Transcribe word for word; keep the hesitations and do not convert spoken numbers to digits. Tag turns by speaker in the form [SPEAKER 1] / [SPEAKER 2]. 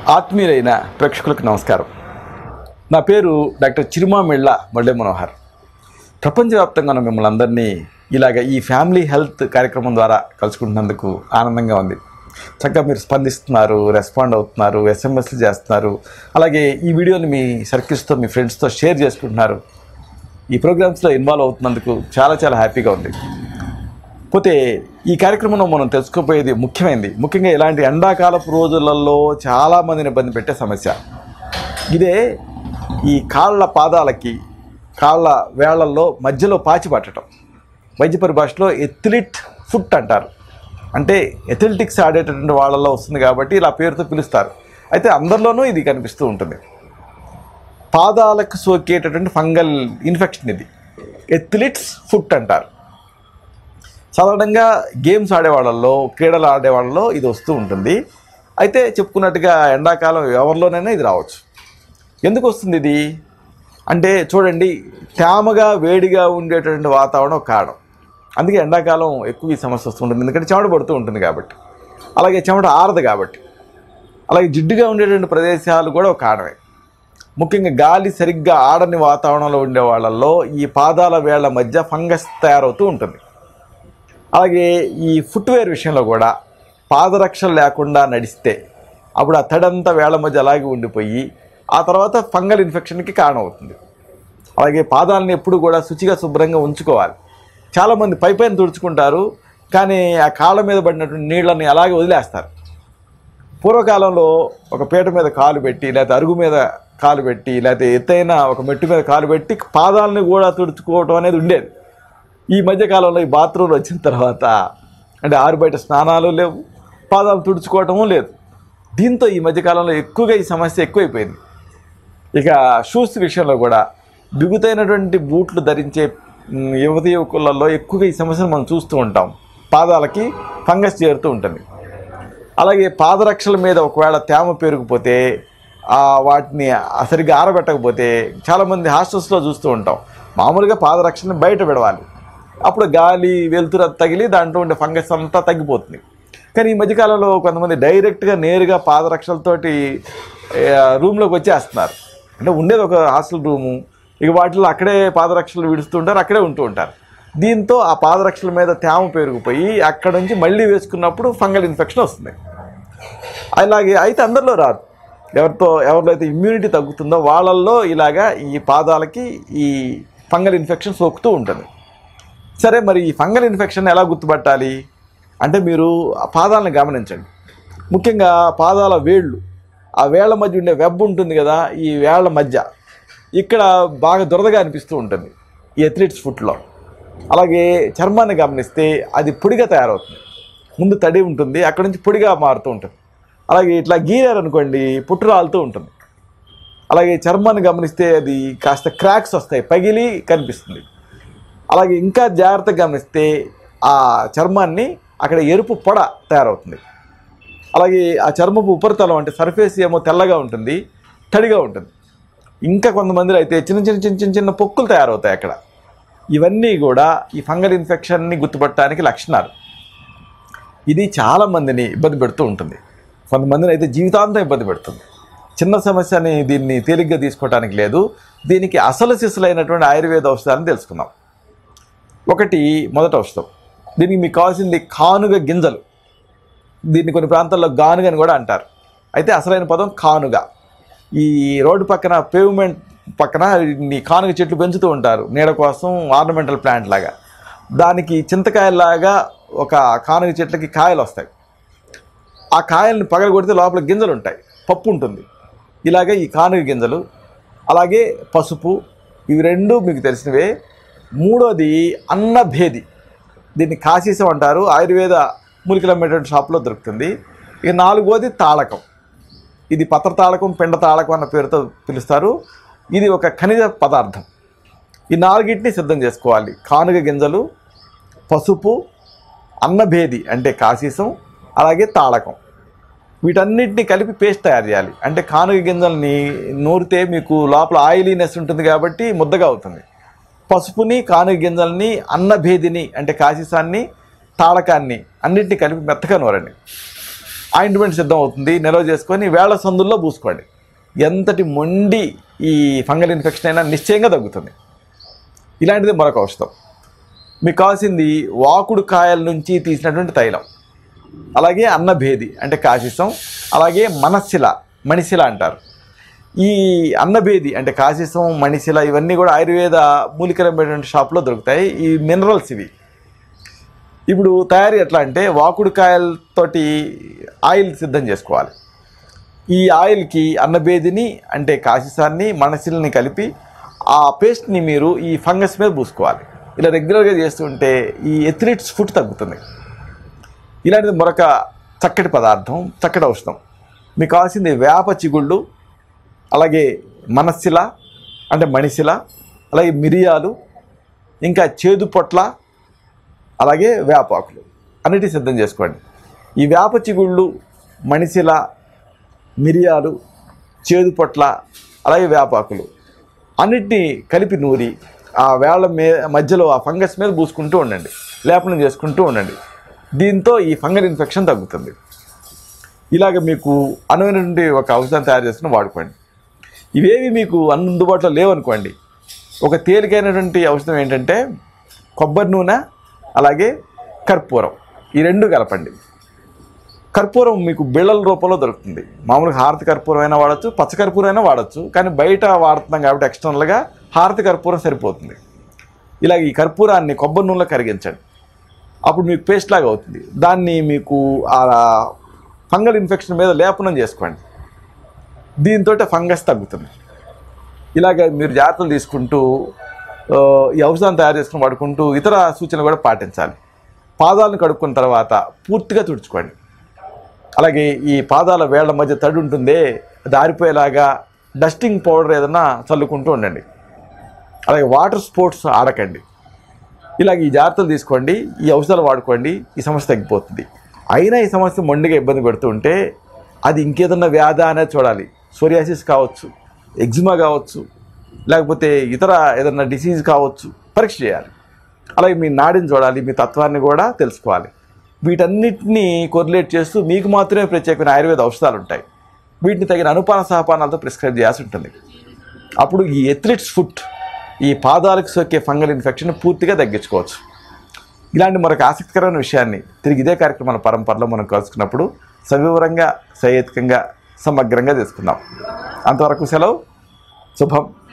[SPEAKER 1] ఆత్మీయులైన ప్రేక్షకులకు నమస్కారం. నా పేరు డాక్టర్ చిరుమామిళ్ళ మురళీ మనోహర్. ప్రపంచవ్యాప్తంగా ఉన్న మిమ్మల్ని అందరినీ ఇలాగ ఈ ఫ్యామిలీ హెల్త్ కార్యక్రమం ద్వారా కలుసుకుంటున్నందుకు ఆనందంగా ఉంది. చక్కగా మీరు స్పందిస్తున్నారు, రెస్పాండ్ అవుతున్నారు, ఎస్ఎంఎస్లు చేస్తున్నారు. అలాగే ఈ వీడియోని మీ సర్కిల్స్తో, మీ ఫ్రెండ్స్తో షేర్ చేసుకుంటున్నారు. ఈ ప్రోగ్రామ్స్లో ఇన్వాల్వ్ అవుతున్నందుకు చాలా చాలా హ్యాపీగా ఉంది. పోతే ఈ కార్యక్రమంలో మనం తెలుసుకోపోయేది ముఖ్యమైనది, ముఖ్యంగా ఇలాంటి ఎండాకాలపు రోజులలో చాలామందిని ఇబ్బంది పెట్టే సమస్య ఇదే. ఈ కాళ్ళ పాదాలకి, కాళ్ళ వేళ్లల్లో మధ్యలో పాచి పట్టడం, వైద్య పరిభాషలో ఎథ్లిట్ ఫుట్ అంటారు. అంటే ఎథ్లెటిక్స్ ఆడేటటువంటి వాళ్ళల్లో వస్తుంది కాబట్టి ఇలా పేరుతో పిలుస్తారు. అయితే అందరిలోనూ ఇది కనిపిస్తూ ఉంటుంది. పాదాలకు సోకేటటువంటి ఫంగల్ ఇన్ఫెక్షన్ ఇది ఎథ్లిట్స్ ఫుట్ అంటారు. సాధారణంగా గేమ్స్ ఆడేవాళ్ళల్లో, క్రీడలు ఆడేవాళ్ళలో ఇది వస్తూ ఉంటుంది. అయితే చెప్పుకున్నట్టుగా ఎండాకాలం ఎవరిలోనైనా ఇది రావచ్చు. ఎందుకు వస్తుంది ఇది అంటే, చూడండి, తేమగా వేడిగా ఉండేటటువంటి వాతావరణం కారణం. అందుకే ఎండాకాలం ఎక్కువ ఈ సమస్య వస్తుంటుంది, ఎందుకంటే చెమట పడుతూ ఉంటుంది కాబట్టి. అలాగే చెమట ఆరదు కాబట్టి. అలాగే జిడ్డుగా ఉండేటువంటి ప్రదేశాలు కూడా ఒక కారణమే. ముఖ్యంగా గాలి సరిగ్గా ఆడని వాతావరణంలో ఉండే వాళ్ళల్లో ఈ పాదాల వేళ్ల మధ్య ఫంగస్ తయారవుతూ ఉంటుంది. అలాగే ఈ ఫుట్వేర్ విషయంలో కూడా పాదరక్షలు లేకుండా నడిస్తే అప్పుడు ఆ తడంతా వేళ్ల మధ్య అలాగే ఉండిపోయి ఆ తర్వాత ఫంగల్ ఇన్ఫెక్షన్కి కారణమవుతుంది. అలాగే పాదాలని ఎప్పుడు కూడా శుచిగా శుభ్రంగా ఉంచుకోవాలి. చాలామంది పై పైన తుడుచుకుంటారు, కానీ ఆ కాళ్ళ మీద పడినటువంటి నీళ్ళని అలాగే వదిలేస్తారు. పూర్వకాలంలో ఒక పీట మీద కాలు పెట్టి, లేకపోతే అరుగు మీద కాలు పెట్టి, లేకపోతే ఎత్తైన ఒక మెట్టు మీద కాలు పెట్టి పాదాలని కూడా తుడుచుకోవటం అనేది ఉండేది. ఈ మధ్యకాలంలో ఈ బాత్రూమ్లు వచ్చిన తర్వాత అంటే ఆరు బయట స్నానాలు లేవు, పాదాలు తుడుచుకోవటము లేదు. దీంతో ఈ మధ్యకాలంలో ఎక్కువగా ఈ సమస్య ఎక్కువైపోయింది. ఇక షూస్ విషయంలో కూడా బిగుతైనటువంటి బూట్లు ధరించే యువతి యువకులలో ఎక్కువగా ఈ సమస్యను మనం చూస్తూ ఉంటాం. పాదాలకి ఫంగస్ చేరుతూ ఉంటుంది. అలాగే పాదరక్షల మీద ఒకవేళ తేమ పెరిగిపోతే వాటిని సరిగ్గా ఆరబెట్టకపోతే చాలామంది హాస్టల్స్లో చూస్తూ ఉంటాం. మామూలుగా పాదరక్షని బయట పెడవాలి, అప్పుడు గాలి వెలుతురు తగిలి దాంట్లో ఉండే ఫంగస్ అంతా తగ్గిపోతుంది. కానీ ఈ మధ్యకాలంలో కొంతమంది డైరెక్ట్గా నేరుగా పాదరక్షలతోటి రూమ్లోకి వచ్చేస్తున్నారు. అంటే ఉండేది ఒక హాస్టల్ రూము, ఇక వాటిలో అక్కడే పాదరక్షలు విడుస్తుంటారు, అక్కడే ఉంటూ ఉంటారు. దీంతో ఆ పాదరక్షల మీద తేమ పెరిగిపోయి అక్కడ నుంచి మళ్ళీ వేసుకున్నప్పుడు ఫంగల్ ఇన్ఫెక్షన్ వస్తుంది. అలాగే అయితే అందరిలో రాదు. ఎవరితో ఎవరిలో అయితే ఇమ్యూనిటీ తగ్గుతుందో వాళ్ళల్లో ఇలాగా ఈ పాదాలకి ఈ ఫంగల్ ఇన్ఫెక్షన్ సోకుతూ ఉంటుంది. సరే, మరి ఈ ఫంగల్ ఇన్ఫెక్షన్ ఎలా గుర్తుపట్టాలి అంటే, మీరు ఆ పాదాలను గమనించండి. ముఖ్యంగా పాదాల వేళ్ళు, ఆ వేళ్ల మధ్య ఉండే వెబ్ ఉంటుంది కదా, ఈ వేళ్ల మధ్య ఇక్కడ బాగా దురదగా అనిపిస్తూ ఉంటుంది ఈ ఎథ్లెటిక్స్ ఫుట్లో. అలాగే చర్మాన్ని గమనిస్తే అది పొడిగా తయారవుతుంది. ముందు తడి ఉంటుంది, అక్కడ నుంచి పొడిగా మారుతూ ఉంటుంది. అలాగే ఇట్లా గీరారనుకోండి, పుట్టు రాలుతూ ఉంటుంది. అలాగే చర్మాన్ని గమనిస్తే అది కాస్త క్రాక్స్ వస్తాయి, పగిలి కనిపిస్తుంది. అలాగే ఇంకా జాగ్రత్తగా గమనిస్తే ఆ చర్మాన్ని అక్కడ ఎరుపు పొడ తయారవుతుంది. అలాగే ఆ చర్మపు ఉపరితలం అంటే సర్ఫేస్ ఏమో తెల్లగా ఉంటుంది, తడిగా ఉంటుంది. ఇంకా కొంతమందిలో అయితే చిన్న చిన్న చిన్న చిన్న చిన్న పొక్కులు తయారవుతాయి అక్కడ. ఇవన్నీ కూడా ఈ ఫంగల్ ఇన్ఫెక్షన్ని గుర్తుపట్టడానికి లక్షణాలు. ఇది చాలామందిని ఇబ్బంది పెడుతూ ఉంటుంది. కొంతమందిని అయితే జీవితాంతం ఇబ్బంది పెడుతుంది. చిన్న సమస్యని దీన్ని తేలిగ్గా తీసుకోవడానికి లేదు. దీనికి అసలు సిసలైనటువంటి ఆయుర్వేద ఔషధాలను తెలుసుకుందాం. ఒకటి, మొదటి ఔషధం. దీనికి మీకు కావాల్సింది కానుగ గింజలు. దీన్ని కొన్ని ప్రాంతాల్లో గానుగ అని కూడా అంటారు. అయితే అసలైన పదం కానుగ. ఈ రోడ్డు పక్కన, పేవ్మెంట్ పక్కన ఈ కానుగ చెట్లు పెంచుతూ ఉంటారు నీడ కోసం, ఆర్నమెంటల్ ప్లాంట్ లాగా. దానికి చింతకాయలాగా ఒక కానుగ చెట్లకి కాయలు వస్తాయి. ఆ కాయల్ని పగలగొడితే లోపల గింజలు ఉంటాయి, పప్పు ఉంటుంది. ఇలాగే ఈ కానుగ గింజలు, అలాగే పసుపు, ఇవి రెండు మీకు తెలిసినవే. మూడోది అన్నభేది. దీన్ని కాశీసం అంటారు, ఆయుర్వేద మూలికలు అమ్మేటువంటి షాప్లో దొరుకుతుంది. ఇక నాలుగోది తాళకం. ఇది పత్ర తాళకం, పిండ తాళకం అన్న పేరుతో పిలుస్తారు. ఇది ఒక ఖనిజ పదార్థం. ఈ నాలుగింటిని సిద్ధం చేసుకోవాలి. కానుగ గింజలు, పసుపు, అన్నభేది అంటే కాశీసం, అలాగే తాళకం. వీటన్నిటిని కలిపి పేస్ట్ తయారు చేయాలి. అంటే కానుగ గింజల్ని నూరితే మీకు లోపల ఆయిలీనెస్ ఉంటుంది కాబట్టి ముద్దగా అవుతుంది. పసుపుని, కానుగ గింజల్ని, అన్నభేదిని అంటే కాశీసాన్ని, తాళకాన్ని అన్నింటినీ కలిపి మెత్తగా నూరండి. ఆయింట్మెంట్ సిద్ధం అవుతుంది, నిల్వ చేసుకొని వేళ్ల సందుల్లో పూసుకోండి. ఎంతటి మొండి ఈ ఫంగల్ ఇన్ఫెక్షన్ అయినా నిశ్చయంగా తగ్గుతుంది. ఇలాంటిది మరొక ఔషధం. మీకు కావాల్సింది వాకుడు కాయల నుంచి తీసినటువంటి తైలం, అలాగే అన్నభేది అంటే కాశీసం, అలాగే మనశిల మణిశిల అంటారు. ఈ అన్నభేది అంటే కాశీసం, మణిశిల ఇవన్నీ కూడా ఆయుర్వేద మూలికలమైనటువంటి షాప్లో దొరుకుతాయి. ఈ మినరల్స్ ఇవి. ఇప్పుడు తయారీ ఎట్లా అంటే వాకుడు కాయలతోటి ఆయిల్ సిద్ధం చేసుకోవాలి. ఈ ఆయిల్కి అన్నభేదిని అంటే కాశీసాన్ని, మనశిలని కలిపి ఆ పేస్ట్ని మీరు ఈ ఫంగస్ మీద పూసుకోవాలి. ఇలా రెగ్యులర్గా చేస్తుంటే ఈ ఎథ్రిట్స్ ఫుట్ తగ్గుతుంది. ఇలాంటిది మరొక చక్కటి పదార్థం, చక్కటి ఔషధం. మీకు కావాల్సింది వేప చిగుళ్ళు, అలాగే మనశిల అంటే మణిశిల, అలాగే మిరియాలు, ఇంకా చేదు పొట్ల, అలాగే వేపాకులు అన్నిటి సిద్ధం చేసుకోండి. ఈ వేప చిగుళ్ళు, మణిశిల, మిరియాలు, చేదు పొట్ల, అలాగే వేపాకులు అన్నిటినీ కలిపి నూరి ఆ వేళ్ళ మే మధ్యలో ఆ ఫంగస్ మీద పూసుకుంటూ ఉండండి, లేపనం చేసుకుంటూ ఉండండి. దీంతో ఈ ఫంగల్ ఇన్ఫెక్షన్ తగ్గుతుంది. ఇలాగ మీకు అనువైనటువంటి ఒక ఔషధం తయారు చేసుకుని వాడుకోండి. ఇవేవి మీకు అందుబాటులో లేవనుకోండి, ఒక తేలికైనటువంటి ఔషధం ఏంటంటే కొబ్బరి నూనె, అలాగే కర్పూరం, ఈ రెండు కలపండి. కర్పూరం మీకు బిళ్ళల రూపంలో దొరుకుతుంది. మామూలుగా హారతి కర్పూరం అయినా వాడచ్చు, పచ్చ కర్పూరం అయినా వాడచ్చు. కానీ బయట వాడుతున్నాం కాబట్టి ఎక్స్టర్నల్గా హారతి కర్పూరం సరిపోతుంది. ఇలాగ ఈ కర్పూరాన్ని కొబ్బరి నూనెలో కరిగించండి. అప్పుడు మీకు పేస్ట్ లాగా అవుతుంది. దాన్ని మీకు ఆ ఫంగల్ ఇన్ఫెక్షన్ మీద లేపనం చేసుకోండి. దీంతో ఫంగస్ తగ్గుతుంది. ఇలాగ మీరు జాగ్రత్తలు తీసుకుంటూ ఈ ఔషధం తయారు చేసుకుని వాడుకుంటూ ఇతర సూచనలు కూడా పాటించాలి. పాదాలను కడుక్కున్న తర్వాత పూర్తిగా తుడుచుకోండి. అలాగే ఈ పాదాల వేళ్ల మధ్య తడి ఉంటుందే, అది ఆరిపోయేలాగా డస్టింగ్ పౌడర్ ఏదైనా చల్లుకుంటూ ఉండండి. అలాగే వాటర్ స్పోర్ట్స్ ఆడకండి. ఇలాగ ఈ జాగ్రత్తలు తీసుకోండి, ఈ ఔషధాలు వాడుకోండి, ఈ సమస్య తగ్గిపోతుంది. అయినా ఈ సమస్య మొండిగా ఇబ్బంది పెడుతూ ఉంటే అది ఇంకేదన్నా వ్యాధి అనేది చూడాలి. సోరియాసిస్ కావచ్చు, ఎగ్జిమా కావచ్చు, లేకపోతే ఇతర ఏదన్నా డిసీజ్ కావచ్చు, పరీక్ష చేయాలి. అలాగే మీ నాడిని చూడాలి, మీ తత్వాన్ని కూడా తెలుసుకోవాలి. వీటన్నిటినీ కోరిలేట్ చేస్తూ మీకు మాత్రమే ప్రత్యేకమైన ఆయుర్వేద ఔషధాలు ఉంటాయి. వీటిని తగిన అనుపాన సహపానాలతో ప్రిస్క్రైబ్ చేయాల్సి ఉంటుంది. అప్పుడు ఈ ఎథ్రిట్స్ ఫుట్, ఈ పాదాలకు సోకే ఫంగల్ ఇన్ఫెక్షన్ పూర్తిగా తగ్గించుకోవచ్చు. ఇలాంటి మరొక ఆసక్తికరమైన విషయాన్ని తిరిగి ఇదే కార్యక్రమాల పరంపరలో మనం కలుసుకున్నప్పుడు సవివరంగా, సహేతుకంగా, సమగ్రంగా తీసుకుందాం. అంతవరకు సెలవు. శుభం.